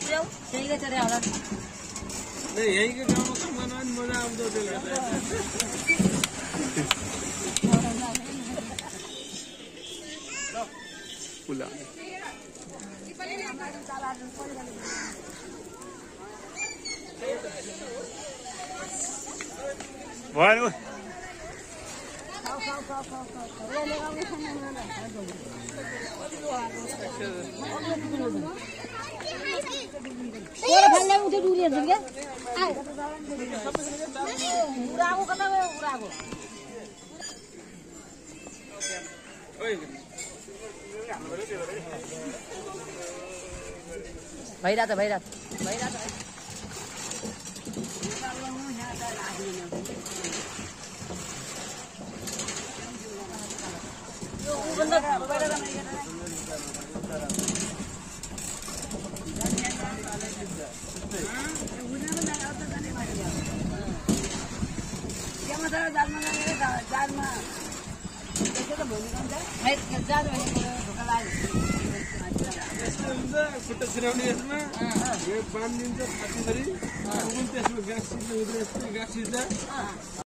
त्यहीकै चढे होला यहीँको गाउँमा काम गर्न पनि मजा आउँछ त्यसले पुला भयो भइरहेछ खुट्टा छिराउने यसमा यो बाँधिदिन्छ फाटीभरि त्यसमा गाँस छिर्ने हुँदैन गाँस छिर्छ